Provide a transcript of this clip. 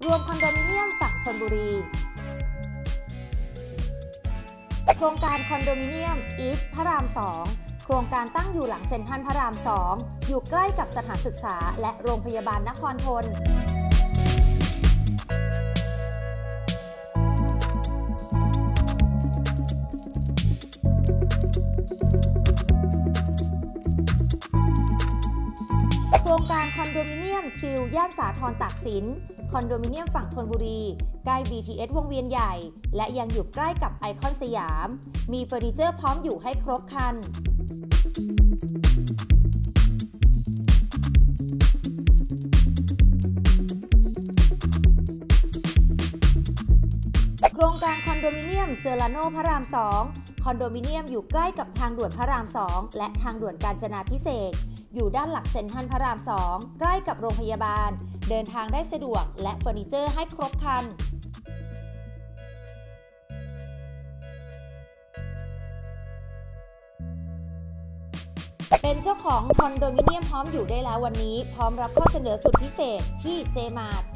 วมคอนโดมิเนียมฝั่งธนบุรีโครงการคอนโดมิเนียมอีสต์พระราม 2 โครงการตั้งอยู่หลังเซ็นทรัลพระราม 2 อยู่ใกล้กับสถานศึกษาและโรงพยาบาลนครธนโครงการคอนโดมิเนียมคิวย่านสาทรตากสินคอนโดมิเนียมฝั่งธนบุรีใกล้ BTS วงเวียนใหญ่และยังอยู่ใกล้กับไอคอนสยามมีเฟอร์นิเจอร์พร้อมอยู่ให้ครบครันโครงการคอนโดมิเนียมเซอร์ลาโนพระราม 2 คอนโดมิเนียมอยู่ใกล้กับทางด่วนพระราม 2 และทางด่วนกาญจนาภิเษกอยู่ด้านหลักเซ็นทรัลพระราม 2 ใกล้กับโรงพยาบาลเดินทางได้สะดวกและเฟอร์นิเจอร์ให้ครบครันเป็นเจ้าของคอนโดมิเนียมพร้อมอยู่ได้แล้ววันนี้พร้อมรับข้อเสนอสุดพิเศษที่ J-Mart